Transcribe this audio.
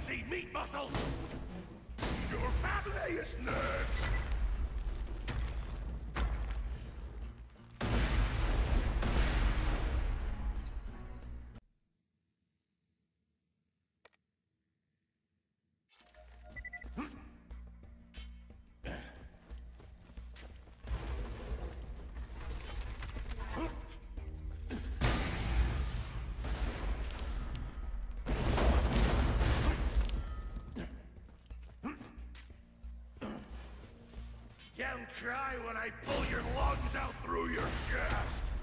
see meat muscles! Your family is next! Don't cry when I pull your lungs out through your chest!